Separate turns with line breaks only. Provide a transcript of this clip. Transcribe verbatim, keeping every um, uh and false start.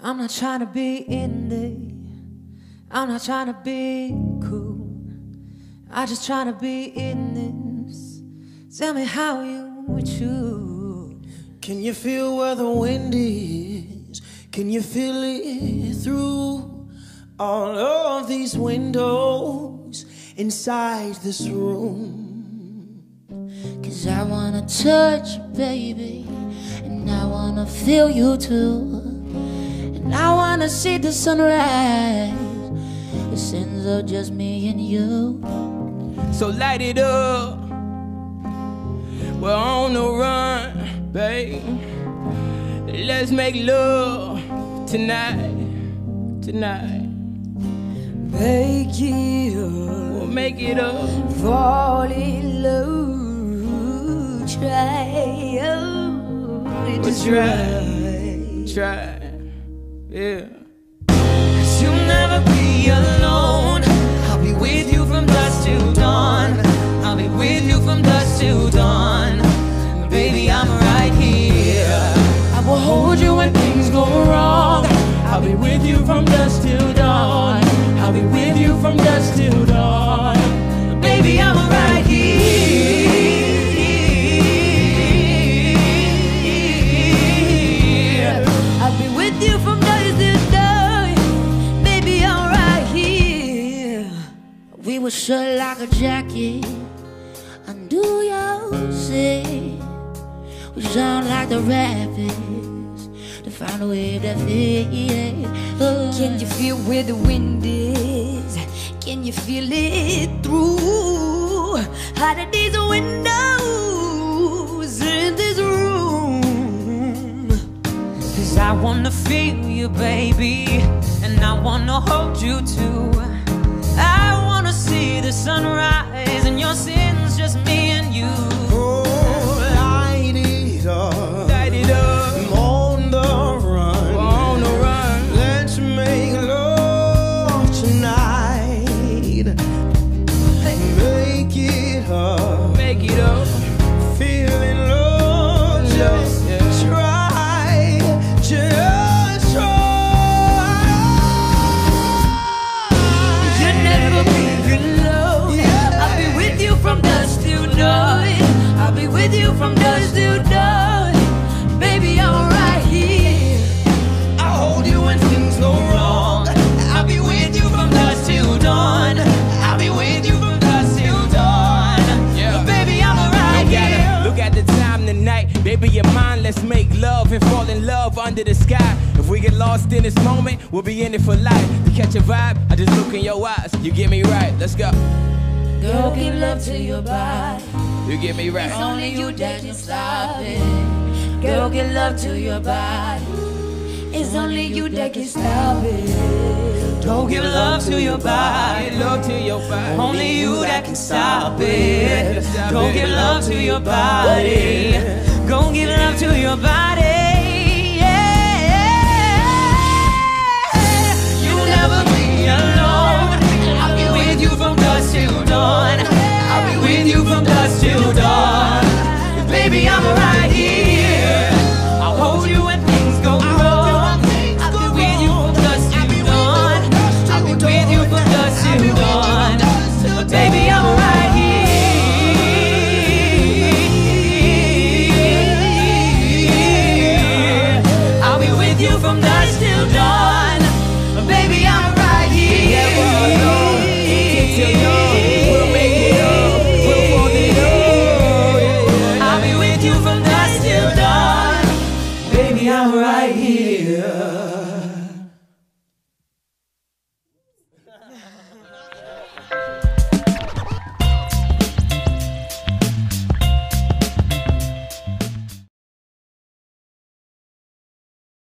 I'm not trying to be indie, I'm not trying to be cool, I just trying to be in this. Tell me how you would choose.
Can you feel where the wind is? Can you feel it through all of these windows inside this room?
Cause I wanna touch you, baby, and I wanna feel you too. And I wanna see the sunrise. It sins of just me and you.
So light it up. We're on the run, babe. Let's make love tonight, tonight.
Make it up.
We'll make it up.
Fall in love. Try. Oh,
We'll
just
try, try. Yeah.
Cause you'll never be alone. I'll be with you from dusk till dawn. I'll be with you from dusk till dawn. Baby, I'm right here.
I will hold you when things go wrong. I'll be with you from dusk till dawn. I'll be with you from dusk till dawn.
Baby, I'm right here. I'll be with you from dusk till dawn. Baby, I'm right here.
We were shut like a jacket. Undo your seat. We sound like the rapids to find a way that fits. Oh.
Can you feel where the wind is? Can you feel it through out of these windows in this room? Cause I wanna feel you, baby, and I wanna hold you too. I wanna see the sunrise and your sins, just me and you.
Oh, light it up.
Light it up.
I'm on the run.
We're on the run.
Let's make love tonight. Make it up.
Make it up.
Feeling love, just
Yeah.
try, just try.
You'll never be alone.
Yeah.
I'll be with you from dusk till dawn. I'll be with you from dusk till dawn. Baby, I'm right here.
I'll hold you when things go wrong.
I'll be with you from dusk till dawn. I'll be with you from dusk till dawn.
Yeah.
Baby, I'm right
Look at
here.
it, look at the time tonight. Baby, you're mine, let's make love and fall in love under the sky. If we get lost in this moment, we'll be in it for life. To catch a vibe, I just look in your eyes. You get me right, let's go.
Girl, give love to your body.
You get me
It's
right.
only you that can stop it. Girl, give love to your body. It's only you that can stop it.
Don't give love to your body.
Get love to your body.
Only you that can stop it.
Stop
Go
it.
give love to your body. Go give love to your body. Yeah. You'll never be alone. I'll be with you from dusk till dawn. I'll be with you from dusk till dawn. Baby, I'm right here. I'll hold you when things go wrong. I'll be with you from dusk till dawn. I'll be with you from dusk till dawn. Baby, I'm right here. I'll be with you from dusk till dawn. Baby, I'm right here.
Till dawn, we'll make it up. We'll fall in love.
I'll be with you from dusk till dawn. Baby, I'm right here.